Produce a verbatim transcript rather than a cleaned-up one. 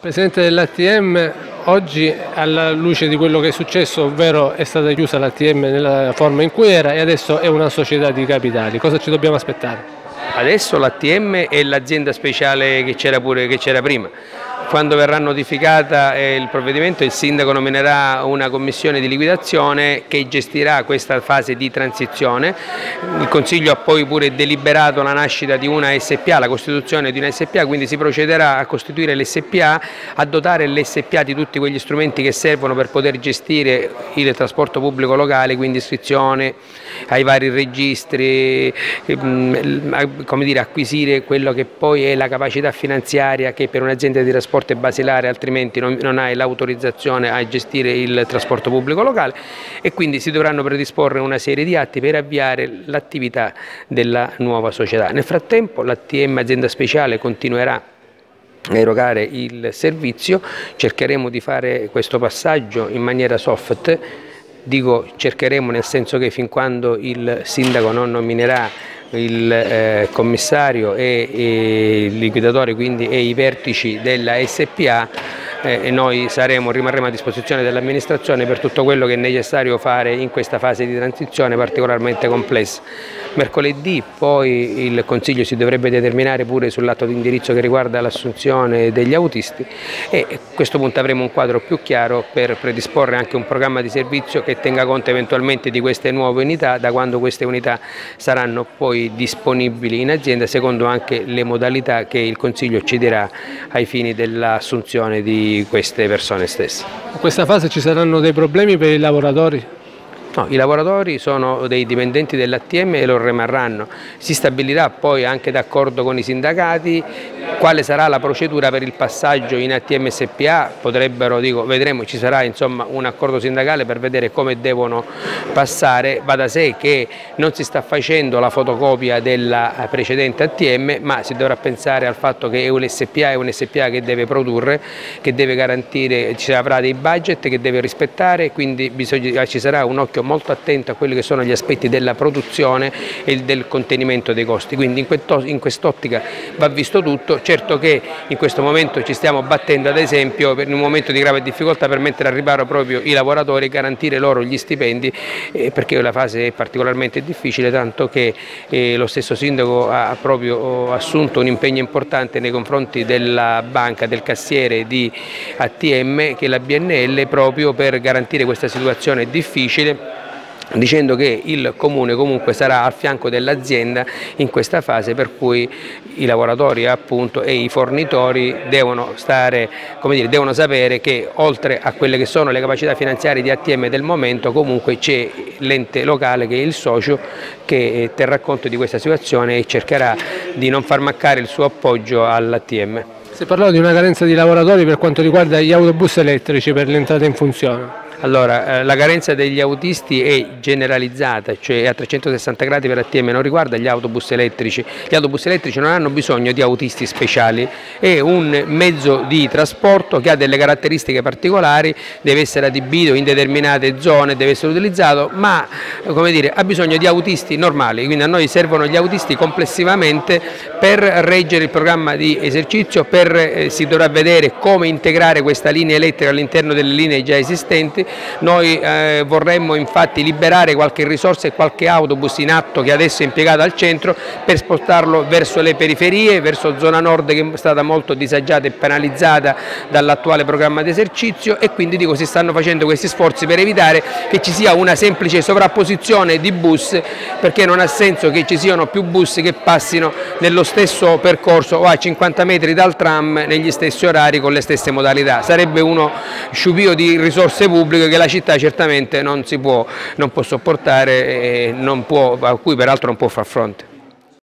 Presidente dell'A T M, oggi alla luce di quello che è successo, ovvero è stata chiusa l'A T M nella forma in cui era e adesso è una società di capitali, cosa ci dobbiamo aspettare? Adesso l'A T M è l'azienda speciale che c'era pure che c'era prima. Quando verrà notificata eh, il provvedimento, il sindaco nominerà una commissione di liquidazione che gestirà questa fase di transizione. Il Consiglio ha poi pure deliberato la nascita di una S P A, la costituzione di una S P A, quindi si procederà a costituire l'S P A, a dotare l'S P A di tutti quegli strumenti che servono per poter gestire il trasporto pubblico locale, quindi iscrizione ai vari registri, come dire, acquisire quello che poi è la capacità finanziaria che per un'azienda di trasporto è basilare, altrimenti non, non hai l'autorizzazione a gestire il trasporto pubblico locale, e quindi si dovranno predisporre una serie di atti per avviare l'attività della nuova società. Nel frattempo l'A T M azienda speciale continuerà a erogare il servizio, cercheremo di fare questo passaggio in maniera soft, dico cercheremo nel senso che fin quando il sindaco non nominerà il eh, commissario e, e il liquidatore, quindi e i vertici della S P A, eh, e noi saremo, rimarremo a disposizione dell'amministrazione per tutto quello che è necessario fare in questa fase di transizione particolarmente complessa. Mercoledì poi il Consiglio si dovrebbe determinare pure sull'atto di indirizzo che riguarda l'assunzione degli autisti e a questo punto avremo un quadro più chiaro per predisporre anche un programma di servizio che tenga conto eventualmente di queste nuove unità, da quando queste unità saranno poi disponibili in azienda, secondo anche le modalità che il Consiglio ci dirà ai fini dell'assunzione di queste persone stesse. In questa fase ci saranno dei problemi per i lavoratori? No, i lavoratori sono dei dipendenti dell'A T M e lo rimarranno. Si stabilirà poi anche d'accordo con i sindacati quale sarà la procedura per il passaggio in A T M S P A, potrebbero, dico, vedremo, ci sarà insomma un accordo sindacale per vedere come devono passare. Va da sé che non si sta facendo la fotocopia della precedente A T M, ma si dovrà pensare al fatto che l'S P A è un S P A che deve produrre, che deve garantire, ci avrà dei budget che deve rispettare, quindi bisogna, ci sarà un occhio molto attento a quelli che sono gli aspetti della produzione e del contenimento dei costi, quindi in quest'ottica va visto tutto. Certo che in questo momento ci stiamo battendo, ad esempio, in un momento di grave difficoltà, per mettere al riparo proprio i lavoratori e garantire loro gli stipendi, eh, perché la fase è particolarmente difficile, tanto che eh, lo stesso sindaco ha proprio assunto un impegno importante nei confronti della banca, del cassiere di A T M, che è la B N L, proprio per garantire questa situazione difficile, dicendo che il Comune comunque sarà al fianco dell'azienda in questa fase, per cui i lavoratori appunto e i fornitori devono, stare, come dire, devono sapere che oltre a quelle che sono le capacità finanziarie di A T M del momento, comunque c'è l'ente locale che è il socio che terrà conto di questa situazione e cercherà di non far mancare il suo appoggio all'A T M. Si è parlato di una carenza di lavoratori per quanto riguarda gli autobus elettrici per l'entrata in funzione. Allora, eh, la carenza degli autisti è generalizzata, cioè a trecentosessanta gradi per A T M, non riguarda gli autobus elettrici. Gli autobus elettrici non hanno bisogno di autisti speciali, è un mezzo di trasporto che ha delle caratteristiche particolari, deve essere adibito in determinate zone, deve essere utilizzato, ma come dire, ha bisogno di autisti normali, quindi a noi servono gli autisti complessivamente per reggere il programma di esercizio, per, eh, si dovrà vedere come integrare questa linea elettrica all'interno delle linee già esistenti. Noi eh, vorremmo infatti liberare qualche risorsa e qualche autobus in atto che adesso è impiegato al centro per spostarlo verso le periferie, verso zona nord che è stata molto disagiata e penalizzata dall'attuale programma di esercizio, e quindi dico si stanno facendo questi sforzi per evitare che ci sia una semplice sovrapposizione di bus, perché non ha senso che ci siano più bus che passino nello stesso percorso o a cinquanta metri dal tram negli stessi orari con le stesse modalità. Sarebbe uno sciupio di risorse pubbliche che la città certamente non si può, non può sopportare e non può, a cui peraltro non può far fronte.